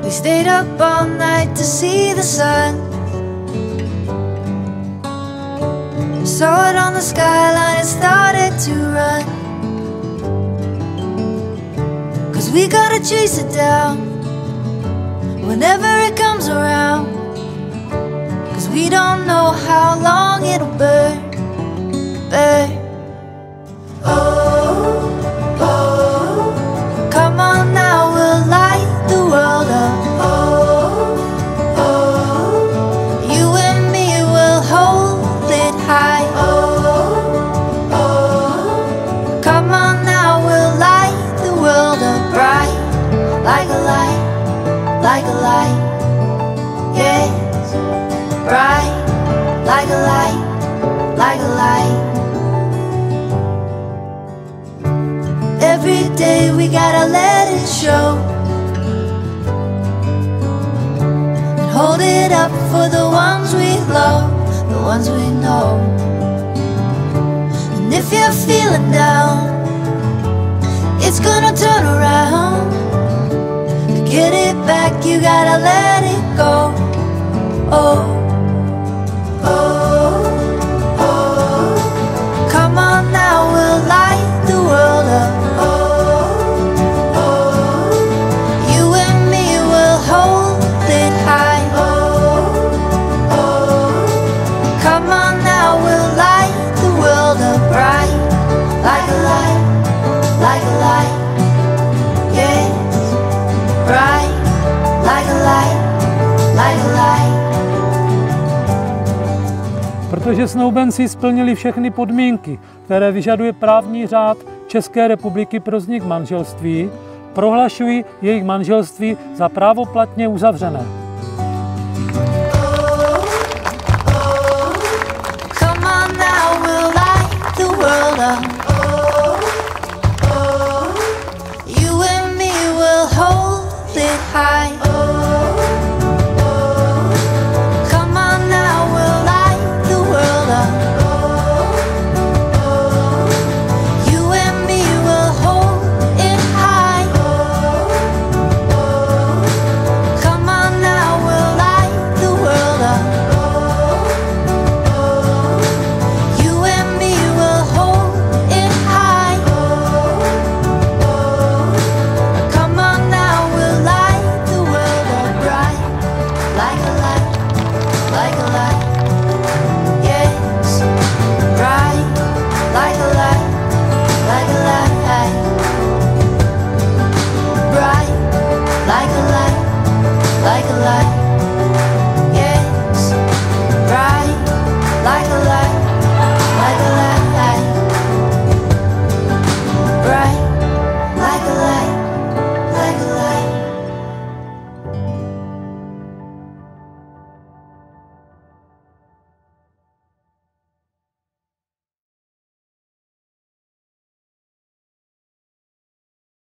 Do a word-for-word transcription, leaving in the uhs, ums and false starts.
We stayed up all night to see the sun. Saw it on the skyline and started to run. Cause we gotta chase it down whenever it comes around. Cause we don't know how long it'll burn, burn. Oh, oh, come on now, we'll light the world up. Oh, oh, you and me will hold it high. Oh, oh, come on now, we'll light the world up bright, like a light, like a light, yes, bright, like a light, like a light. Every day we gotta let it show and hold it up for the ones we love, the ones we know. And if you're feeling down, it's gonna turn around. To get it back, you gotta let it go. Oh, oh, oh, come on now, we'll light the world up. Protože snoubenci splnili všechny podmínky, které vyžaduje právní řád České republiky pro vznik manželství, prohlašují jejich manželství za právoplatně uzavřené. High.